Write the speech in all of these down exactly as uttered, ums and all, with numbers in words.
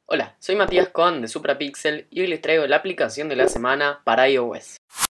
Hola, soy Matías Con de Suprapixel y hoy les traigo la aplicación de la semana para iOS.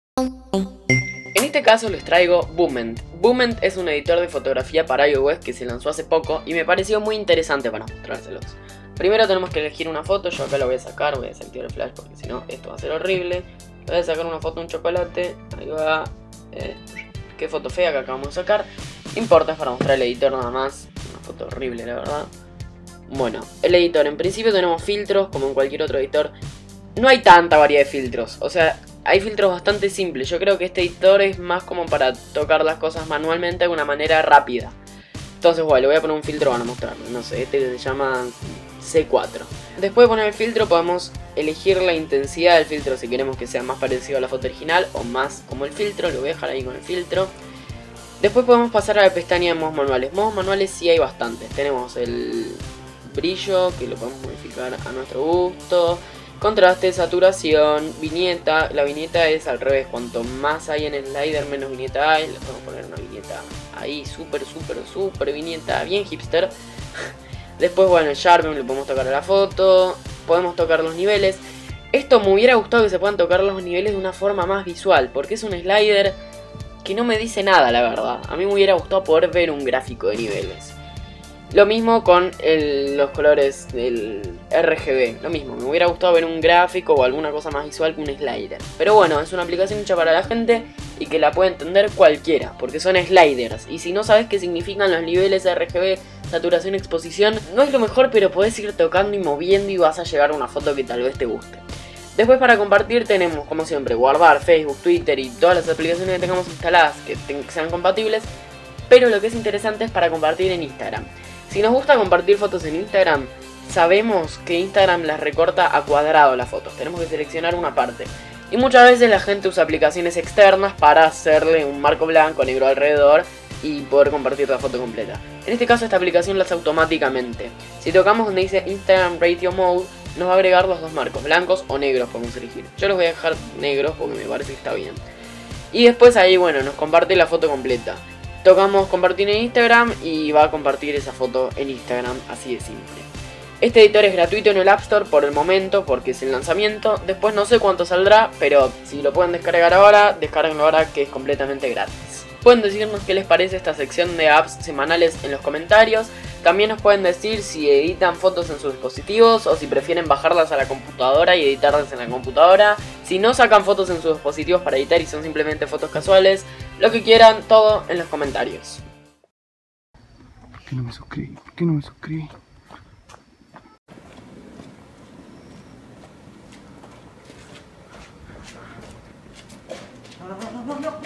En este caso les traigo Boomend. Boomend es un editor de fotografía para iOS que se lanzó hace poco y me pareció muy interesante para mostrárselos. Primero tenemos que elegir una foto, yo acá la voy a sacar, voy a desactivar el flash porque si no esto va a ser horrible. Voy a sacar una foto de un chocolate, ahí va. Eh, qué foto fea que acabamos de sacar. No importa, es para mostrar el editor nada más. Una foto horrible la verdad. Bueno, el editor, en principio tenemos filtros como en cualquier otro editor. No hay tanta variedad de filtros, o sea, hay filtros bastante simples. Yo creo que este editor es más como para tocar las cosas manualmente de una manera rápida. Entonces, bueno, le voy a poner un filtro para mostrarlo. No sé, este se llama C cuatro. Después de poner el filtro podemos elegir la intensidad del filtro si queremos que sea más parecido a la foto original o más como el filtro. Lo voy a dejar ahí con el filtro. Después podemos pasar a la pestaña de modos manuales. Modos manuales sí hay bastantes. Tenemos el brillo, que lo podemos modificar a nuestro gusto, contraste, saturación, viñeta. La viñeta es al revés, cuanto más hay en el slider menos viñeta hay. Le podemos poner una viñeta ahí, súper, súper, súper viñeta, bien hipster. Después, bueno, el sharpen le podemos tocar a la foto, podemos tocar los niveles. Esto me hubiera gustado que se puedan tocar los niveles de una forma más visual, porque es un slider que no me dice nada, la verdad. A mí me hubiera gustado poder ver un gráfico de niveles. Lo mismo con el, los colores del R G B, lo mismo, me hubiera gustado ver un gráfico o alguna cosa más visual que un slider. Pero bueno, es una aplicación hecha para la gente y que la puede entender cualquiera, porque son sliders. Y si no sabes qué significan los niveles R G B, saturación, exposición, no es lo mejor, pero podés ir tocando y moviendo y vas a llegar a una foto que tal vez te guste. Después, para compartir tenemos, como siempre, guardar Facebook, Twitter y todas las aplicaciones que tengamos instaladas que sean compatibles. Pero lo que es interesante es para compartir en Instagram. Si nos gusta compartir fotos en Instagram, sabemos que Instagram las recorta a cuadrado las fotos. Tenemos que seleccionar una parte. Y muchas veces la gente usa aplicaciones externas para hacerle un marco blanco negro alrededor y poder compartir la foto completa. En este caso esta aplicación lo hace automáticamente. Si tocamos donde dice Instagram Radio Mode, nos va a agregar los dos marcos, blancos o negros, podemos elegir. Yo los voy a dejar negros porque me parece que está bien. Y después ahí, bueno, nos comparte la foto completa. Tocamos compartir en Instagram y va a compartir esa foto en Instagram, así de simple. Este editor es gratuito en el App Store por el momento porque es el lanzamiento. Después no sé cuánto saldrá, pero si lo pueden descargar ahora, descarguenlo ahora que es completamente gratis. Pueden decirnos qué les parece esta sección de apps semanales en los comentarios. También nos pueden decir si editan fotos en sus dispositivos o si prefieren bajarlas a la computadora y editarlas en la computadora. Si no sacan fotos en sus dispositivos para editar y son simplemente fotos casuales. Lo que quieran, todo en los comentarios. ¿Por qué no me suscribí? ¿Por qué no me suscribí? No, no, no, no, no.